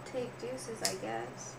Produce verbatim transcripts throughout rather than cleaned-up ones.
take deuces, I guess.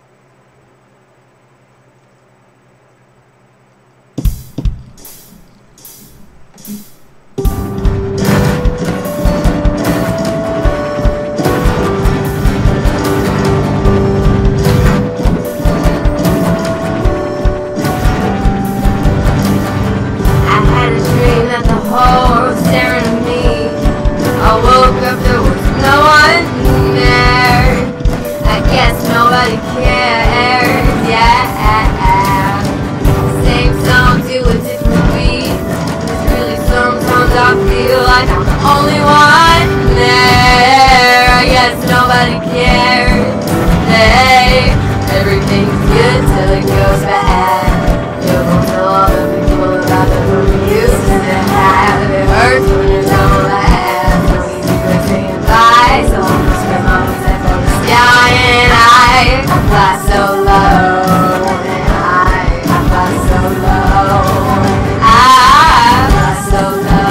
Only one there. I guess nobody cares. Hey, everything's good till it goes bad. You don't tell all the people about the fun you used to have. It hurts when you don't laugh. So easy for saying bye. So I'm just spend my life on the sky, and I fly so low, and I I fly so low. I fly so low.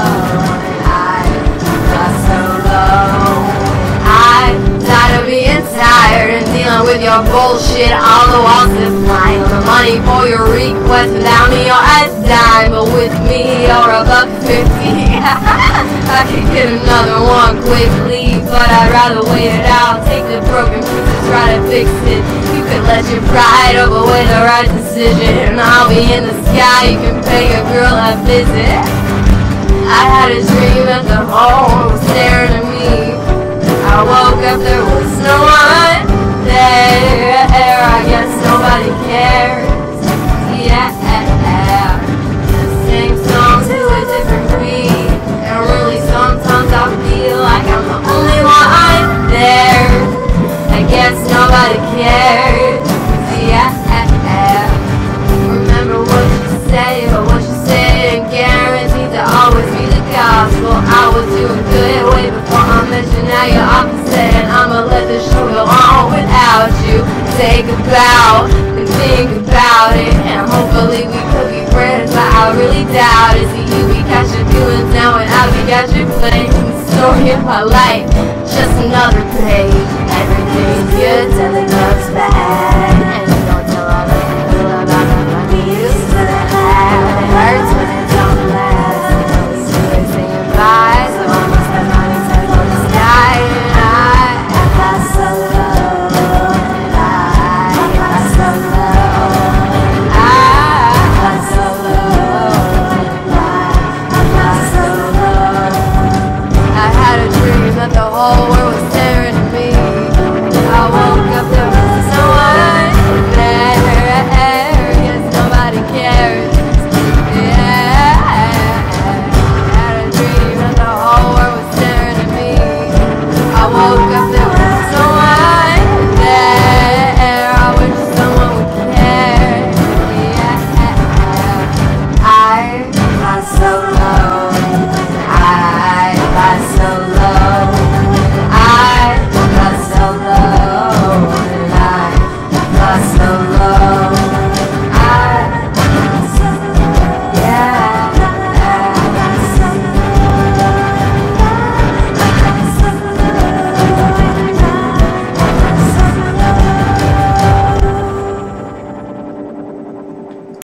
With your bullshit, all the walls that flying on the money for your request. Without me, you're a dime, but with me, you're a buck fifty. I could get another one quickly, but I'd rather wait it out. Take the broken pieces, try to fix it. You could let your pride overweigh the right decision. I'll be in the sky, you can pay a girl a visit. I had a dream that the home was staring at me. I woke up, there was no one there. I guess nobody cares. Yeah, sing songs to a different beat, and really sometimes I feel like I'm the only one there. I guess nobody cares. Yeah, remember what you say, but what you say ain't guaranteed to always be the gospel. I was doing good way before I met you. Now you're opposite, and I'ma let the show go on without you. Take a bow and think about it, and hopefully we could be friends, but I really doubt it. See, you be catching feelings now, and I be catching feelings. Story of my life,